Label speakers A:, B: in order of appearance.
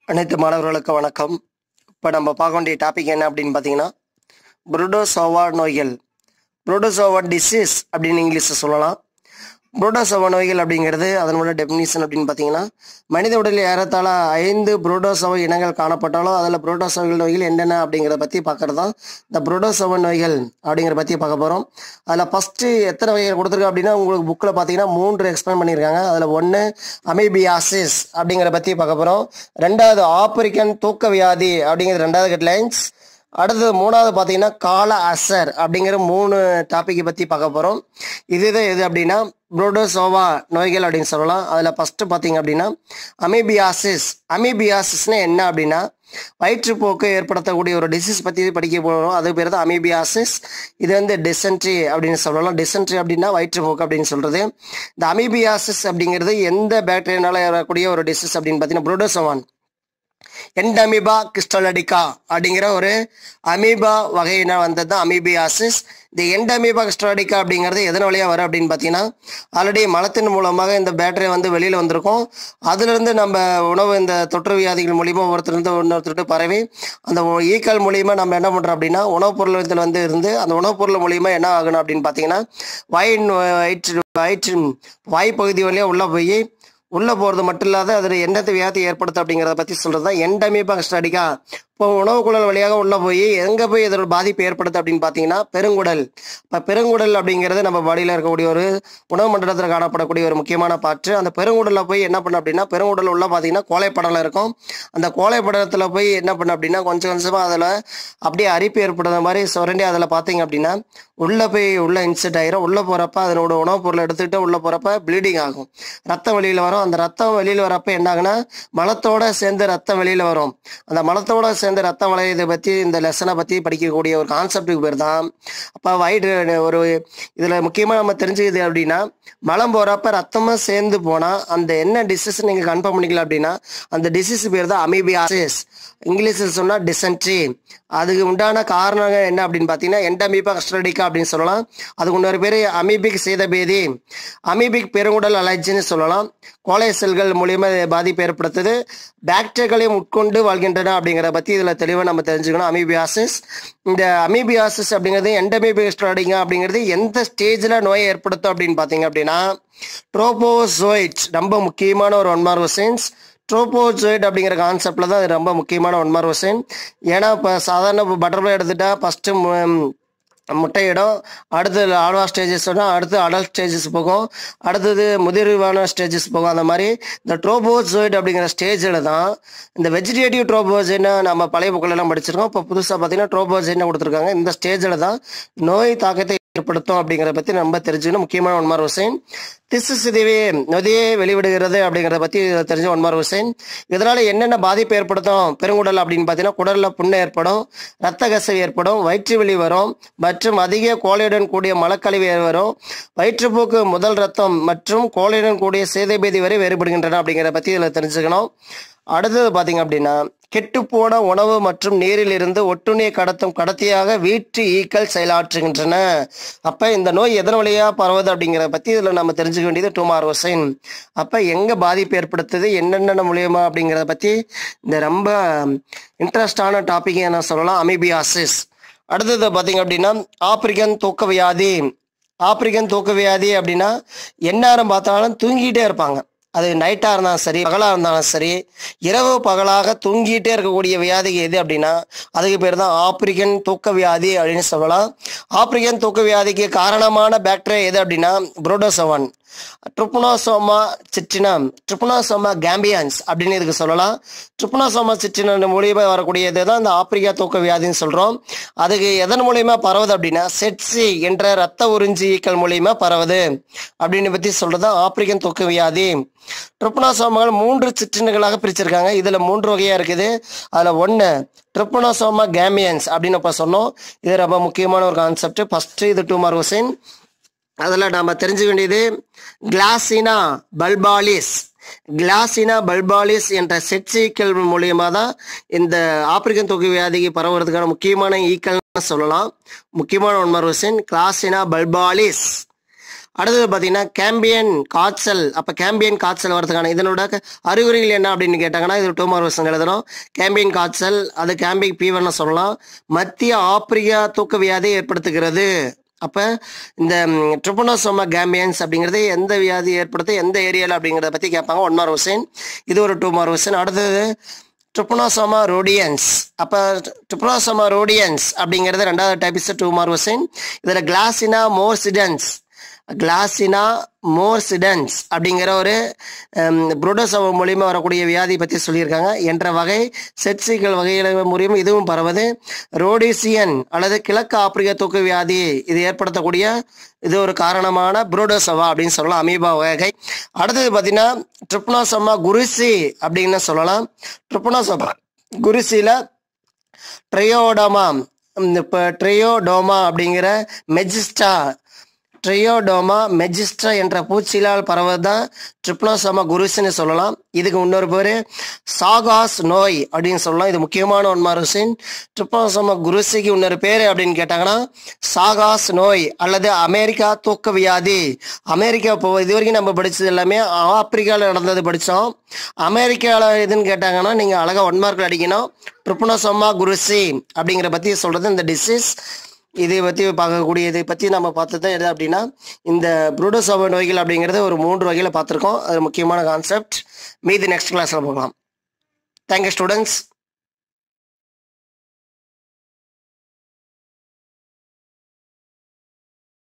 A: அனைத்து மாணவர்களுக்கு வணக்கம். இப்போ நம்ம பார்க்க வேண்டிய டாபிக் என்ன அப்படின்னு பார்த்தீங்கன்னா, புரோட்டோசோவா நோய்கள். புரோட்டோசோவா டிசீஸ் அப்படின்னு இங்கிலீஷில் சொல்லலாம். புரோட்டோசோவா நோய்கள் அப்படிங்கிறது அதனோட டெஃபினிஷன் அப்படின்னு பார்த்தீங்கன்னா, மனித உடலில் ஏறத்தாழ 5 புரோட்டோசோவா இனங்கள் காணப்பட்டாலும் அதில் புரோட்டோசோவா நோய்கள் என்னென்ன அப்படிங்கிறத பற்றி பார்க்குறது தான் இந்த புரோட்டோசோவா நோய்கள் அப்படிங்கிற பற்றி பார்க்க போகிறோம். அதில் ஃபஸ்ட்டு எத்தனை வகைகள் கொடுத்துருக்கு அப்படின்னா, உங்களுக்கு புக்கில் பார்த்தீங்கன்னா 3 எக்ஸ்பிளைன் பண்ணியிருக்காங்க. அதில் ஒன்று அமீபியாசிஸ் அப்படிங்கிற பற்றி பார்க்க போகிறோம். ரெண்டாவது ஆப்பிரிக்கன் தூக்க வியாதி அப்படிங்கிறது ரெண்டாவது ஹெட்லைன்ஸ். அடுத்தது மூணாவது பார்த்தீங்கன்னா கால அசர் அப்படிங்கிற 3 டாப்பிக்கை பற்றி பார்க்க போகிறோம். இதுதான் எது அப்படின்னா புரோட்டோசோவா நோய்கள் அப்படின்னு சொல்லலாம். அதில் ஃபஸ்ட்டு பார்த்தீங்க அப்படின்னா அமீபியாசிஸ். அமீபியாசிஸ்னா என்ன அப்படின்னா, வயிற்றுப்போக்கு ஏற்படுத்தக்கூடிய ஒரு டிசீஸ் பற்றி படிக்க போகிறோம். அது பேர் தான் அமீபியாசிஸ். இது வந்து டிசென்ட்ரி அப்படின்னு சொல்லலாம். டிசென்ட்ரி அப்படின்னா வயிற்றுப்போக்கு அப்படின்னு சொல்கிறது. இந்த அமீபியாசிஸ் அப்படிங்கிறது எந்த பாக்டீரியானால வரக்கூடிய ஒரு டிசீஸ் அப்படின்னு பார்த்தீங்கன்னா புரோட்டோசோவான் எண்டமீபா கிறிஸ்டலடிகா அப்படிங்கிற ஒரு அமீபா வகையின வந்தது தான் அமீபியாசிஸ். இந்த எண்டமீபா கிறிஸ்டலடிகா அப்படிங்கிறது எதன் வழியாக வரும் அப்படின்னு பார்த்தீங்கன்னா, ஆல்ரெடி மலத்தின் மூலமாக இந்த பேக்டீரியா வந்து வெளியில் வந்திருக்கும். அதுலேருந்து நம்ம உணவு இந்த தொற்று வியாதிகள் மூலிமா ஒருத்தருந்து இன்னொருத்தருக்கு பரவி அந்த ஈக்கள் மூலிமா நம்ம என்ன பண்ணுறோம் அப்படின்னா, உணவுப் பொருள் வந்து இருந்து அந்த உணவுப் பொருள் மூலிமா என்ன ஆகணும் அப்படின்னு பார்த்தீங்கன்னா, வாய்ப்பகுதி வழியாக உள்ளே போய் உள்ளே போகிறது மட்டும் இல்லாத அதில் என்னத்தை வியாதி ஏற்படுத்து அப்படிங்கிறத பற்றி சொல்கிறது தான் எண்டமீபா கிறிஸ்டலடிகா. இப்போ உணவு குழல் வழியாக உள்ளே போய் எங்கே போய் இதோட பாதிப்பு ஏற்படுத்து அப்படின்னு பார்த்தீங்கன்னா பெருங்குடல். இப்போ பெருங்குடல் அப்படிங்கிறது நம்ம பாடியில் இருக்கக்கூடிய ஒரு உணவு மண்டலத்தில் காணப்படக்கூடிய ஒரு முக்கியமான பாற்று. அந்த பெருங்குடலில் போய் என்ன பண்ண அப்படின்னா, பெருங்குடல் உள்ள பார்த்தீங்கன்னா கோழைப்படலம் இருக்கும். அந்த கோழைப்படலத்தில் போய் என்ன பண்ண அப்படின்னா கொஞ்சம் கொஞ்சமாக அதில் அப்படியே அரிப்பு ஏற்படுற மாதிரி சுரண்டி அதில் பார்த்தீங்க அப்படின்னா உள்ளே போய் உள்ளே இன்செர்ட் ஆகிரும். உள்ளே போகிறப்ப அதனோட உணவுப் பொருளை எடுத்துக்கிட்டு உள்ளே போகிறப்ப ப்ளீடிங் ஆகும். ரத்தம் வெளியில் வரும். அந்த ரத்தம் வெளியில் வரப்போ என்ன ஆகுனா, மலத்தோடு சேர்ந்து ரத்தம் வெளியில் வரும். அந்த மலத்தோடு சேர்ந்து ரத்தம் வளையதை பற்றி இந்த லெசனை பற்றி படிக்கக்கூடிய ஒரு கான்செப்டுக்கு பேர் தான். அப்போ ஒரு இதில் முக்கியமாக நம்ம தெரிஞ்சுக்குது அப்படின்னா, மலம் போகிறப்ப ரத்தமாக சேர்ந்து போனால் அந்த என்ன டிசீஸ் நீங்கள் கன்ஃபார்ம் பண்ணிக்கலாம் அப்படின்னா, அந்த டிசீஸ் பேர் தான் அமீபியாசிஸ். இங்கிலீஷில் சொன்னால் டிசென்ட்ரி. அதுக்கு உண்டான காரணம் என்ன அப்படின்னு பார்த்தீங்கன்னா எண்டமீபா கிறிஸ்டலடிகா அப்படின்னு சொல்லலாம். அதுக்கு இன்னொரு பேர் அமீபிக் சேதபேதி, அமீபிக் பெருங்குடல் அலர்ஜின்னு சொல்லலாம். கோழை செல்கள் மூலியமாக பாதிப்பு ஏற்படுத்துது. பாக்டீரியாக்களையும் உட்கொண்டு வாழ்கின்றன அப்படிங்கிறத பற்றி இதில் தெளிவாக நம்ம தெரிஞ்சுக்கணும். அமீபியாசிஸ், இந்த அமீபியாசிஸ் அப்படிங்கிறது எண்டமீபிக் கிறிஸ்டலடிகா அப்படிங்கிறது எந்த ஸ்டேஜில் நோயை ஏற்படுத்தும் அப்படின்னு பார்த்தீங்க அப்படின்னா, ட்ரோபோசோயிட் ரொம்ப முக்கியமான ஒரு ஒன்மார்வசைன்ஸ். ட்ரோபோசோயிட் அப்படிங்கிற கான்செப்டில் தான் அது ரொம்ப முக்கியமான ஒன்மார்வசைன். ஏன்னா இப்போ சாதாரண பட்டர்ஃப்ளை எடுத்துட்டா ஃபஸ்ட்டு முட்டையிடும், அடுத்து ஆல்வா ஸ்டேஜஸ் வரும், அடுத்து அடல்ட் ஸ்டேஜஸ் போகும், அடுத்தது முதிர்வான ஸ்டேஜஸ் போகும். அந்த மாதிரி இந்த ட்ரோபோசோயிட் அப்படிங்கிற ஸ்டேஜில் தான் இந்த வெஜிடேட்டிவ் ட்ரோபோசைனை நம்ம பழைய புக்கிலெல்லாம் படிச்சிருக்கோம். இப்போ புதுசாக பார்த்தீங்கன்னா ட்ரோபோசைனை கொடுத்துருக்காங்க. இந்த ஸ்டேஜில் தான் நோய் தாக்கத்தை ஏற்படுத்தும் அப்படிங்கிறத பற்றி நம்ம தெரிஞ்சுக்கணும். முக்கியமான ஒன்மார்வசைன். திசு சிதைவே நொதியை வெளிவிடுகிறது அப்படிங்கிறத பற்றி தெரிஞ்ச ஒன்மார்வசைன். இதனால் என்னென்ன பாதிப்பு ஏற்படுத்தும் பெருங்குடல் அப்படின்னு பார்த்தீங்கன்னா, குடலில் புண்ணு ஏற்படும், இரத்த கசிவு ஏற்படும், வயிற்று வலி வரும் மற்றும் அதிக கோழையுடன் கூடிய மலக்கழிவு வரும். வயிற்றுப்போக்கு முதல் ரத்தம் மற்றும் கோழையுடன் கூடிய சேதைபேதி வரை வேறுபடுகின்றன அப்படிங்கிறத பற்றி இதில் தெரிஞ்சுக்கணும். அடுத்தது பார்த்தீங்க அப்படின்னா, கெட்டுப்போன உணவு மற்றும் நீரில் இருந்து ஒட்டுண்ணியை கடத்தும் கடத்தியாக வீட்டு ஈக்கள் செயலாற்றுகின்றன. அப்போ இந்த நோய் எதன் வழியாக பரவுது அப்படிங்கிறத பற்றி இதில் நம்ம தெரிஞ்சுக்க வேண்டியது டூமார்வசைன். அப்போ எங்கே பாதிப்பு ஏற்படுத்துது, என்னென்ன மூலியமா அப்படிங்கிறத பற்றி இந்த ரொம்ப இன்ட்ரெஸ்டான டாப்பிக்கை நான் சொல்லலாம், அமீபியாசிஸ். அடுத்தது பார்த்தீங்க அப்படின்னா ஆப்பிரிக்கன் தூக்க வியாதி. ஆப்பிரிக்கன் தூக்க வியாதி அப்படின்னா எந்நேரம் பார்த்தாலும் தூங்கிட்டே இருப்பாங்க. அது நைட்டாக இருந்தாலும் சரி, பகலாக இருந்தாலும் சரி, இரவு பகலாக தூங்கிட்டே இருக்கக்கூடிய வியாதிக்கு எது அப்படின்னா அதுக்கு பேர் தான் ஆப்பிரிக்கன் தூக்க வியாதி அப்படின்னு சொல்லலாம். ஆப்பிரிக்கன் தூக்க வியாதிக்கு காரணமான பாக்டீரியா எது அப்படின்னா புரோட்டோசோவான், ட்ரிப்னோசோமா சிட்ரினம், ட்ரிப்னோசோமா கேம்பியன்ஸ் அப்படின்னு இதுக்கு சொல்லலாம். ட்ரிப்னோசோமா சிட்ரினம் மூலியமாக வரக்கூடியது தான் இந்த ஆப்பிரிக்கா தூக்க வியாதின்னு சொல்கிறோம். அதுக்கு எதன் மூலியமாக பரவுது அப்படின்னா செட்சி என்ற இரத்த உறிஞ்சி ஈக்கள் மூலியமாக பரவுது அப்படின்னு பற்றி சொல்கிறது தான் ஆப்பிரிக்கன் தூக்க வியாதி. ட்ரிப்னோசோமாகள் 3 சிற்றினங்களாக பிரிச்சிருக்காங்க. இதில் 3 வகையாக இருக்குது. அதில் ஒன்று ட்ரிப்னோசோமா கேம்பியன்ஸ் அப்படின்னு இப்போ சொன்னோம். இது ரொம்ப முக்கியமான ஒரு கான்செப்ட். ஃபஸ்ட்டு இது டூமார்வசைன். அதில் நாம் தெரிஞ்சுக்க வேண்டியது கிளாசினா பல்பாலிஸ். கிளாசினா பல்பாலிஸ் என்ற செட்சி ஈக்கள் மூலியமாக தான் இந்த ஆப்பிரிக்கன் தூக்க வியாதிக்கு பரவுறதுக்கான முக்கியமான ஈக்கள்னு சொல்லலாம். முக்கியமான ஒன்மார்வசைன் கிளாசினா பல்பாலிஸ். அடுத்தது பார்த்தீங்கன்னா கேம்பியன் காய்ச்சல். அப்போ கேம்பியன் காய்ச்சல் வரதுக்கான இதனோட அறிகுறிகள் என்ன அப்படின்னு கேட்டாங்கன்னா இது 2 மார்க் கொஸ்டின் எழுதணும். கேம்பியன் காய்ச்சல், அது கேம்பிங் ஃபீவர்னு சொல்லலாம். மத்திய ஆப்பிரிக்கா தூக்க வியாதியை ஏற்படுத்துகிறது. அப்போ இந்த ட்ரிபனோசோமா கேம்பியன்ஸ் அப்படிங்கிறது எந்த வியாதி ஏற்படுத்த எந்த ஏரியாவில் அப்படிங்கிறத பற்றி கேட்பாங்க. 1 மார்க் கொஸ்டின். இது ஒரு 2 மார்க் கொஸ்டின். அடுத்தது ட்ரிபனோசோமா ரோடியன்ஸ். அப்போ ட்ரிபனோசோமா ரோடியன்ஸ் அப்படிங்கிறது 2வது டைப்ஸ் 2 மார்க் கொஸ்டின். இதில் கிளாசினா மோர்சிடன்ஸ் அப்படிங்கிற ஒரு புரோட்டோசோவா மூலியமாக வரக்கூடிய வியாதி பற்றி சொல்லியிருக்காங்க. என்ற வகை செட்சிக்கல் வகையில் மூலியம் இதுவும் பரவது. ரோடிசியன் அல்லது கிழக்கு ஆப்பிரிக்க தூக்க வியாதி இது ஏற்படுத்தக்கூடிய இது ஒரு காரணமான புரோட்டோசோவா அப்படின்னு சொல்லலாம், அமீபா வகை. அடுத்தது பார்த்தீங்கன்னா ட்ரிபனோசோமா குருசி அப்படின்னு சொல்லலாம். ட்ரிபனோசோமா குருசியில் ட்ரையோடோமா, இப்போ ட்ரையோடோமா அப்படிங்கிற ட்ரையோடோமா மெஜிஸ்ட்ரா என்ற பூச்சிகளால் பரவதான் ட்ரிபனோசோமா குருசின்னு சொல்லலாம். இதுக்கு இன்னொரு பேர் சாகாஸ் நோய் அப்படின்னு சொல்லலாம். இது முக்கியமான 1 மார்க் கொஸ்டின். ட்ரிபனோசோமா குருசிக்கு இன்னொரு பேர் அப்படின்னு கேட்டாங்கன்னா சாகாஸ் நோய் அல்லது அமெரிக்கா தூக்க வியாதி. அமெரிக்கா இப்போ இது வரைக்கும் நம்ம படித்தது எல்லாமே ஆப்பிரிக்காவில் நடந்தது படித்தோம். அமெரிக்காவில் எதுன்னு கேட்டாங்கன்னா நீங்கள் அழகாக 1 மார்க்கில் அடிக்கணும். ட்ரிபனோசோமா குருசி அப்படிங்கிற பற்றி சொல்கிறது இந்த டிசீஸ். இதை பற்றி பார்க்கக்கூடிய இதை பற்றி நம்ம பார்த்தது எது அப்படின்னா இந்த புரோட்டோசோவா நோய்கள் அப்படிங்கிறது ஒரு 3 வகையில் பார்த்துருக்கோம். அது முக்கியமான கான்செப்ட். மீதி நெக்ஸ்ட் கிளாஸில் பார்க்கலாம். Thank you students.